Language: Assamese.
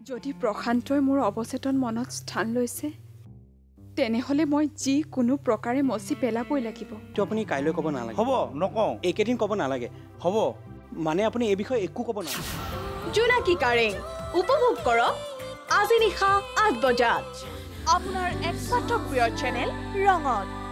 যদি প্ৰশান্তই মোৰ অৱচেতন মনত স্থান লৈছে তেনেহলে মই যি কোনো প্ৰকাৰে মচি পেলাবই লাগিব। তো আপুনি কাইলৈ ক'ব নালাগে। হ'ব নকওঁ। এইকেইদিন ক'ব নালাগে। হ'ব মানে আপুনি এই বিষয়ে একো ক'ব নালাগে। জোনাকী কাৰেং উপভোগ কৰক আজি নিশা ৮ বজাত আপোনাৰ একমাত্ৰ প্ৰিয় চেনেল ৰঙত।